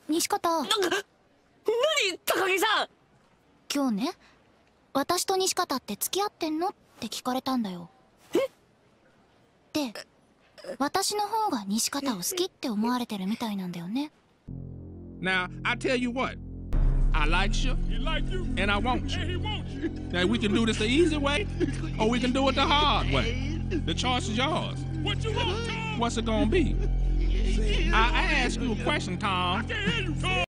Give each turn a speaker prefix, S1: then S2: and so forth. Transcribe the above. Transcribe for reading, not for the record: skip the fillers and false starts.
S1: 西方。
S2: 何高木さん。
S1: 今日ね、私と西方って付き合ってんのって聞かれたんだよ。で、私の方が西方を好きって思われてるみたいなんだよね。
S3: Now, I tell you what, I like you, and I want you. Now, we can do this the easy way, or we can do it the hard way. The choice is yours. What you want, Tom? What's it gonna be? I asked you a question, Tom. I can't hear you, Tom.